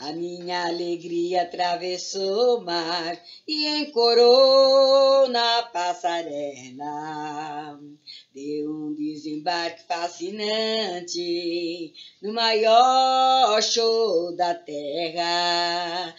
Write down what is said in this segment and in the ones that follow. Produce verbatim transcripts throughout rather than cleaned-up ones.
A minha alegria atravessou o mar e encorou na passarela. Deu um desembarque fascinante no maior show da terra.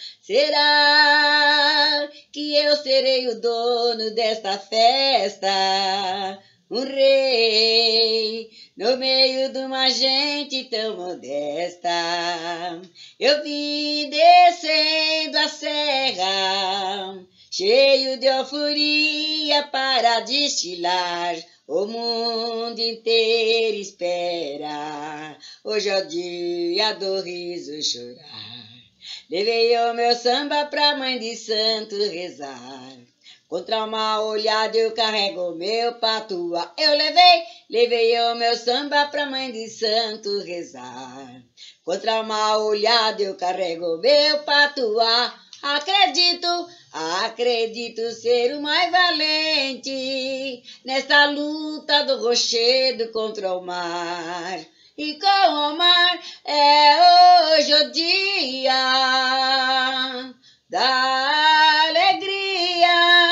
Será que eu serei o dono desta festa? Um rei no meio de uma gente tão modesta. Eu vim descendo a serra, cheio de euforia para destilar. O mundo inteiro espera, hoje é o dia do riso chorar. Levei o meu samba pra mãe de santo rezar. Contra uma olhada eu carrego o meu patuá. Eu levei, levei o meu samba pra mãe de santo rezar. Contra uma olhada eu carrego o meu patuá. Acredito, acredito ser o mais valente nesta luta do rochedo contra o mar. E com o mar é hoje o dia da alegria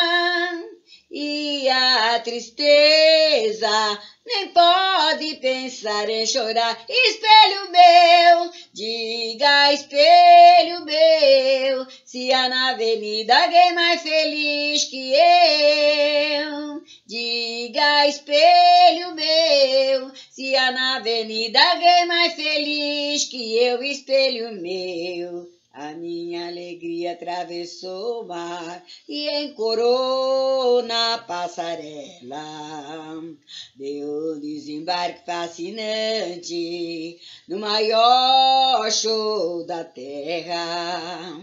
e a tristeza nem pode pensar em chorar. Espelho meu, diga espelho meu, se há na avenida alguém mais feliz que eu. Diga espelho meu, se há na avenida alguém mais feliz que eu. Espelho meu, a minha alegria atravessou o mar e encorou na passarela. Deu um desembarque fascinante no maior show da terra.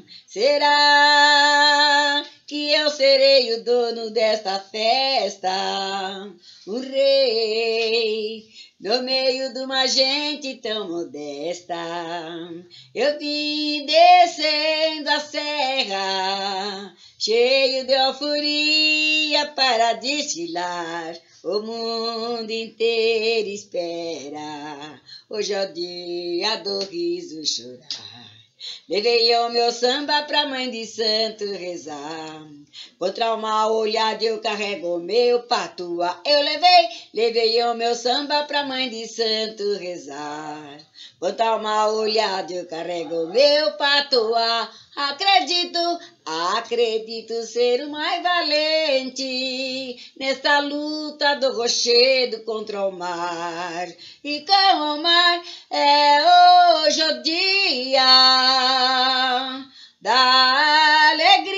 Será que eu serei o dono desta festa? Um rei no meio de uma gente tão modesta. Eu vim descendo a serra, cheio de euforia para destilar. O mundo inteiro espera, hoje é o dia do riso chorar. Levei o meu samba pra mãe de santo rezar. Contra uma olhada eu carrego o meu patuá. Eu levei, levei o meu samba pra mãe de santo rezar. Contra uma olhada eu carrego o meu patuá. Acredito, acredito ser o mais valente nesta luta do rochedo contra o mar. E com o mar é hoje o dia da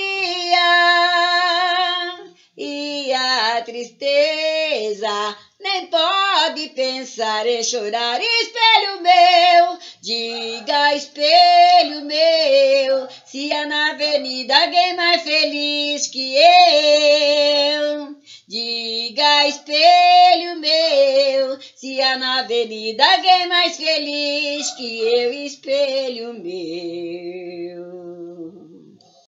alegria e a tristeza nem pode pensar em chorar. Espelho meu, diga espelho meu, se há na avenida alguém mais feliz que eu. Diga espelho meu, se há na avenida alguém mais feliz que eu. Espelho meu.